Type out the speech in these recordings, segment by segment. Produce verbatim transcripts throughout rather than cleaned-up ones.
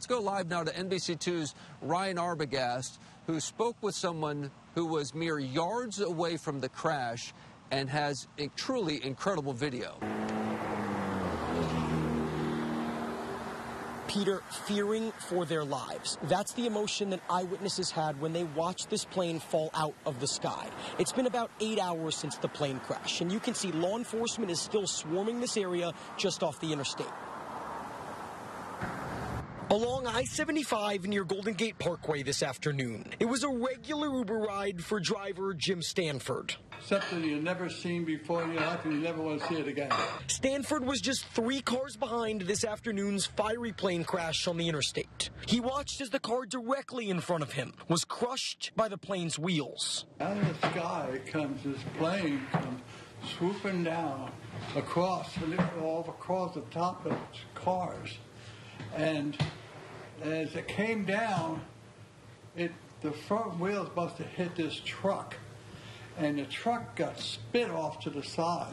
go live now to N B C two's Ryan Arbogast, who spoke with someone who was mere yards away from the crash and has a truly incredible video. Peter, fearing for their lives. That's the emotion that eyewitnesses had when they watched this plane fall out of the sky. It's been about eight hours since the plane crash, and you can see law enforcement is still swarming this area just off the interstate. Along I seventy-five near Golden Gate Parkway this afternoon, it was a regular Uber ride for driver Jim Stanford. Something you've never seen before in your life and you never want to see it again. Stanford was just three cars behind this afternoon's fiery plane crash on the interstate. He watched as the car directly in front of him was crushed by the plane's wheels. Out of the sky comes this plane comes swooping down across, all across the top of the cars. And as it came down, it the front wheels must have hit this truck, and the truck got spit off to the side.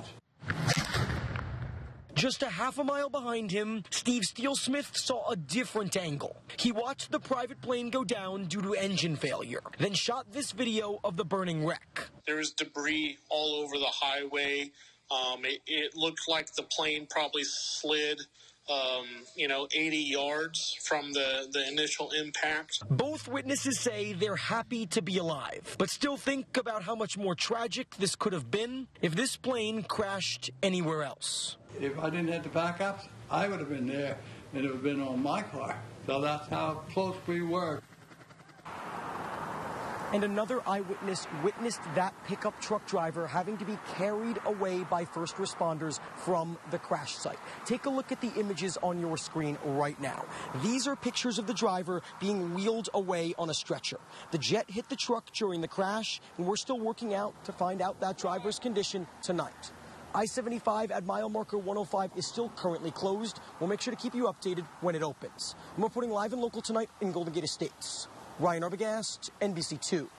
Just a half a mile behind him, Steve Steelsmith saw a different angle. He watched the private plane go down due to engine failure, then shot this video of the burning wreck. There was debris all over the highway. Um, it, it looked like the plane probably slid Um, you know, eighty yards from the, the initial impact. Both witnesses say they're happy to be alive, but still think about how much more tragic this could have been if this plane crashed anywhere else. If I didn't have the backups, I would have been there, and it would have been on my car. So that's how close we were. And another eyewitness witnessed that pickup truck driver having to be carried away by first responders from the crash site. Take a look at the images on your screen right now. These are pictures of the driver being wheeled away on a stretcher. The jet hit the truck during the crash, and we're still working out to find out that driver's condition tonight. I seventy-five at mile marker one oh five is still currently closed. We'll make sure to keep you updated when it opens. I'm reporting live and local tonight in Golden Gate Estates. Ryan Arbogast, N B C two.